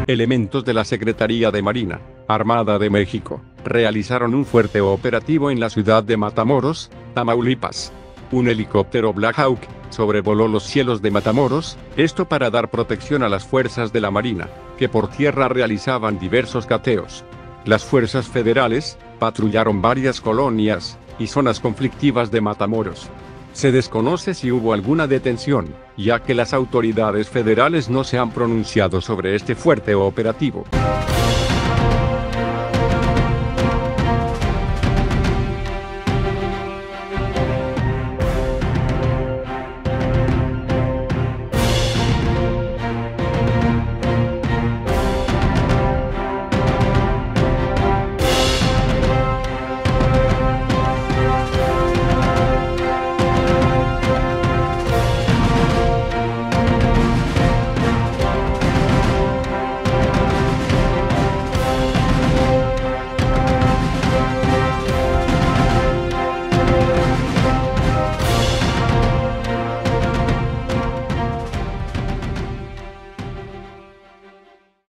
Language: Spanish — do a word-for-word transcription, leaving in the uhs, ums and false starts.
Elementos de la Secretaría de Marina, Armada de México, realizaron un fuerte operativo en la ciudad de Matamoros, Tamaulipas. Un helicóptero Black Hawk sobrevoló los cielos de Matamoros, esto para dar protección a las fuerzas de la Marina, que por tierra realizaban diversos cateos. Las fuerzas federales patrullaron varias colonias y zonas conflictivas de Matamoros. Se desconoce si hubo alguna detención, ya que las autoridades federales no se han pronunciado sobre este fuerte operativo.